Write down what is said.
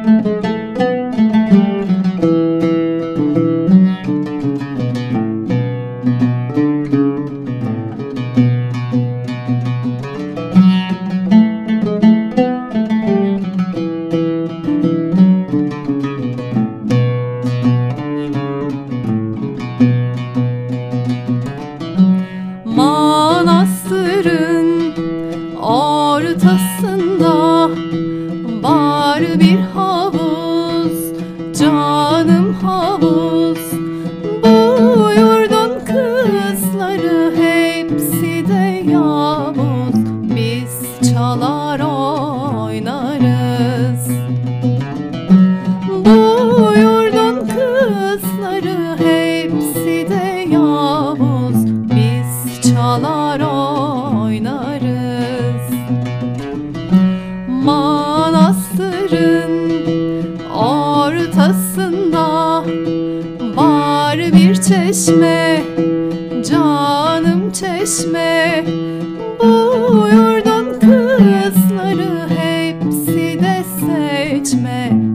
Manastırın ortasında var bir havuz, canım havuz. Bu yurdun kızları hepsi de yavuz, biz çalar oynarız. Bu yurdun kızları hepsi de yavuz, biz çalar oynarız. Manastırın ortasında var bir çeşme, canım çeşme. Bu yurdun kızları hepsi de seçme,